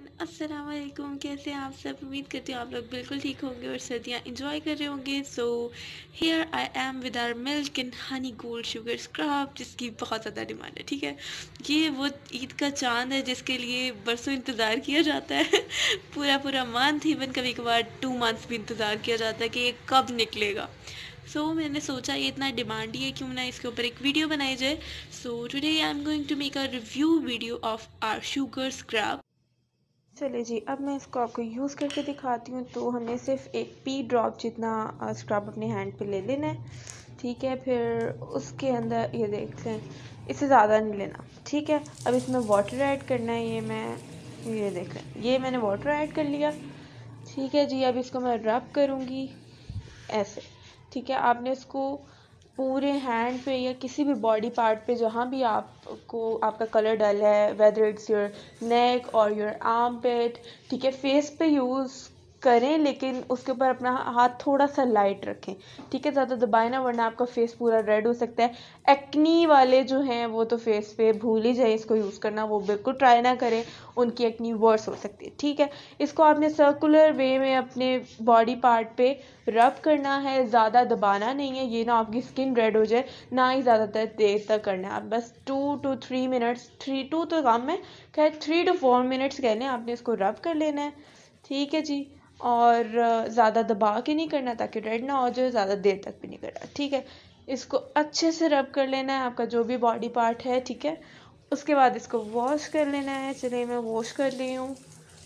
अस्सलाम वालेकुम। कैसे हैं आप सब? उम्मीद करती हूँ आप लोग बिल्कुल ठीक होंगे और सर्दियाँ इंजॉय कर रहे होंगे। So here I am with our milk and honey gold sugar scrub, जिसकी बहुत ज़्यादा डिमांड है। ठीक है, ये वो ईद का चांद है जिसके लिए बरसों इंतज़ार किया जाता है पूरा पूरा मंथ, इवन कभी कभार 2 मंथ्स भी इंतज़ार किया जाता है कि ये कब निकलेगा। मैंने सोचा ये इतना डिमांडी है, क्यों ना इसके ऊपर एक वीडियो बनाई जाए। Today I am going to make a review video of our sugar scrub. चलिए जी, अब मैं इसको आपको यूज़ करके दिखाती हूँ। तो हमने सिर्फ एक पी ड्रॉप जितना स्क्रब अपने हैंड पे ले लेना है। ठीक है, फिर उसके अंदर ये देख लें, इससे ज़्यादा नहीं लेना। ठीक है, अब इसमें वाटर ऐड करना है। ये देख लें, ये मैंने वाटर ऐड कर लिया। ठीक है जी, अब इसको मैं रब करूँगी ऐसे। ठीक है, आपने इसको पूरे हैंड पे या किसी भी बॉडी पार्ट पे जहाँ भी आपको आपका कलर डल है, वेदर इट्स योर नेक और योर आर्म पेट, ठीक है, फेस पे यूज़ करें, लेकिन उसके ऊपर अपना हाथ थोड़ा सा लाइट रखें। ठीक है, ज़्यादा दबाए ना, वरना आपका फेस पूरा रेड हो सकता है। एक्नी वाले जो हैं वो तो फेस पे भूल ही जाए इसको यूज़ करना, वो बिल्कुल ट्राई ना करें, उनकी एक्नी वर्स हो सकती है। ठीक है, इसको आपने सर्कुलर वे में अपने बॉडी पार्ट पे रब करना है, ज़्यादा दबाना नहीं है, ये ना आपकी स्किन रेड हो जाए, ना ही ज़्यादातर देर तक करना है। आप बस 2 to 3 मिनट्स, 2 तो कम है, खैर 3 to 4 मिनट्स कह लें, आपने इसको रब कर लेना है। ठीक है जी, और ज़्यादा दबा के नहीं करना ताकि रेड ना हो जाए, ज़्यादा देर तक भी नहीं करना। ठीक है, इसको अच्छे से रब कर लेना है आपका जो भी बॉडी पार्ट है। ठीक है, उसके बाद इसको वॉश कर लेना है। चलिए मैं वॉश कर ली हूँ।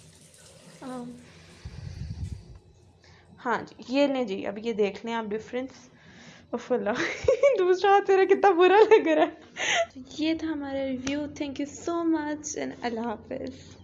हाँ जी, ये लें जी, अब ये देख लें आप डिफरेंस। दूसरा हाथ मेरा कितना बुरा लग रहा है। ये था हमारा review. Thank you so much and अल्लाह हाफिज़।